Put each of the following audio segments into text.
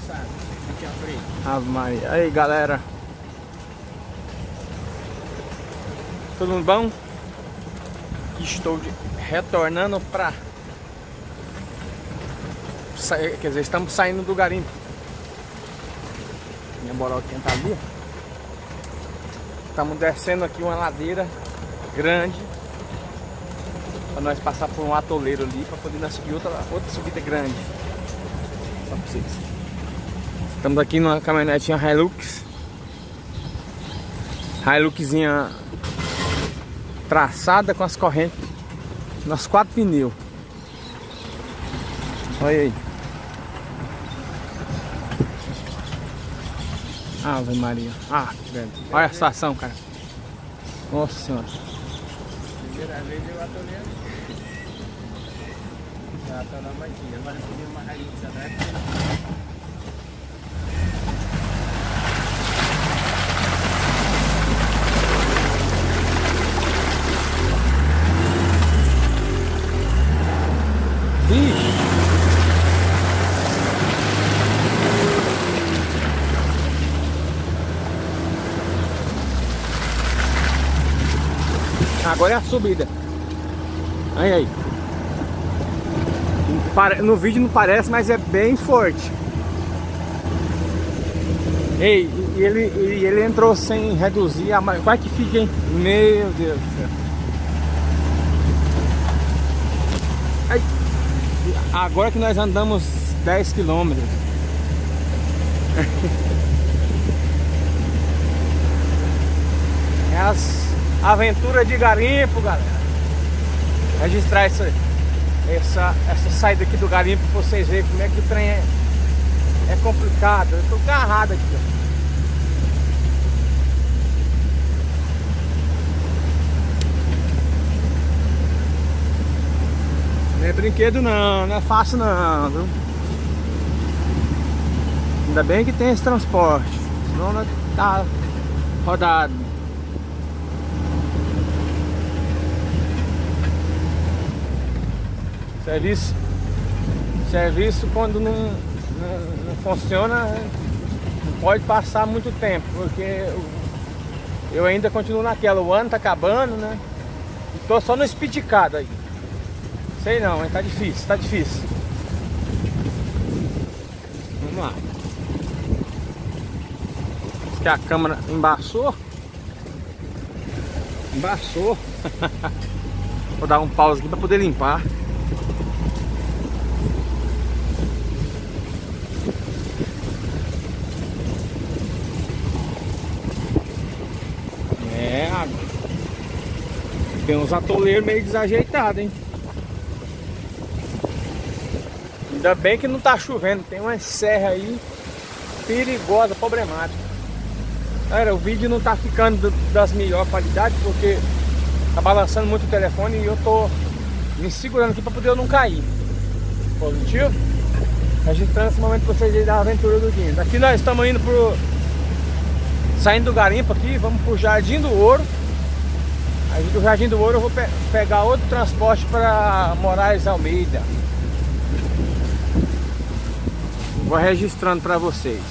Ave Maria. Aí, galera. Tudo bom? Estou retornando pra... Quer dizer, estamos saindo do garimpo. Minha boroquinha tá ali. Estamos descendo aqui uma ladeira grande para nós passar por um atoleiro ali para poder nós subir outra subida grande. Só para vocês. Estamos aqui numa caminhonetinha Hilux. Hiluxzinha traçada com as correntes nos 4 pneus. Olha aí. Ave Maria. Ah, velho. Olha a situação, cara. Nossa senhora. Primeira vez eu atoleiro. Já tá na maquinha. Agora eu podia uma raiz da Agora é a subida. Aí. No vídeo não parece, mas é bem forte. Ei, e ele entrou sem reduzir a marcha. Quase que fica, hein? Meu Deus do céu. Ai. Agora que nós andamos 10 km. É as aventura de garimpo, galera. Registrar essa saída aqui do garimpo pra vocês verem como é que o trem é complicado. Eu tô agarrado aqui, ó. Não é brinquedo não, não é fácil não, viu? Ainda bem que tem esse transporte, senão não tá rodado. Serviço quando não funciona, não pode passar muito tempo, porque eu ainda continuo naquela, o ano tá acabando, né? E tô só no espeticado aí. Sei não, mas tá difícil, tá difícil. Vamos lá. Diz que a câmera embaçou. Embaçou. Vou dar um pause aqui para poder limpar. Tem uns atoleiros meio desajeitados, hein? Ainda bem que não tá chovendo. Tem uma serra aí perigosa, problemática. Cara, o vídeo não tá ficando das melhores qualidades porque tá balançando muito o telefone e eu tô me segurando aqui pra poder eu não cair. Positivo? Registrando esse momento pra vocês aí da aventura do dia. Daqui nós estamos indo pro... Saindo do garimpo aqui, vamos pro Jardim do Ouro. Aí do Jardim do Ouro eu vou pegar outro transporte para Moraes Almeida. Vou registrando para vocês.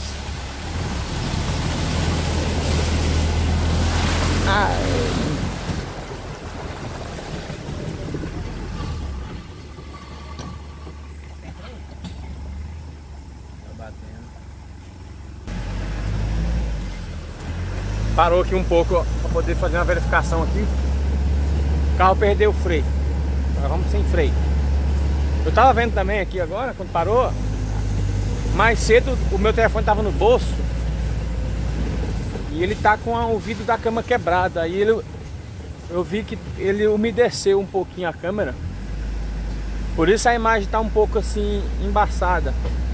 Parou aqui um pouco para poder fazer uma verificação aqui. O carro perdeu o freio. Agora vamos sem freio. Eu tava vendo também aqui agora, quando parou, mais cedo o meu telefone tava no bolso e ele tá com o vidro da câmera quebrado. Aí eu vi que ele umedeceu um pouquinho a câmera. Por isso a imagem tá um pouco assim embaçada.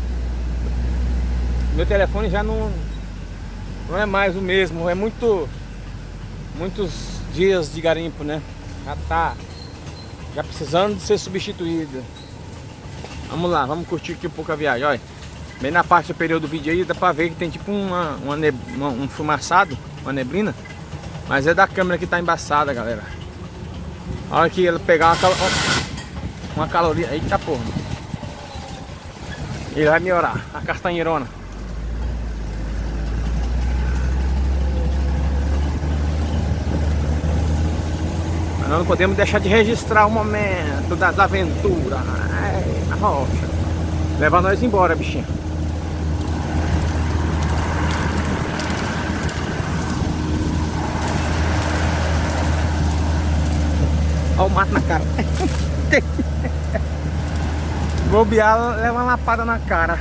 Meu telefone já não é mais o mesmo. É muitos dias de garimpo, né? Já precisando de ser substituído. Vamos lá, vamos curtir aqui um pouco a viagem. Olha, bem na parte superior do vídeo aí dá pra ver que tem tipo um fumaçado, uma neblina. Mas é da câmera que tá embaçada, galera. Olha que ele pegar uma caloria. Eita porra. Ele vai melhorar, a castanheirona. Mas nós não podemos deixar de registrar o momento das aventuras. Na rocha. Leva nós embora, bichinho. Olha o mato na cara. Bobear, leva uma lapada na cara.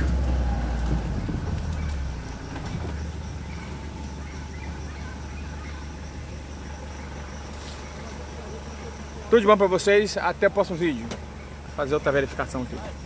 Tudo de bom pra vocês. Até o próximo vídeo. Vou fazer outra verificação aqui.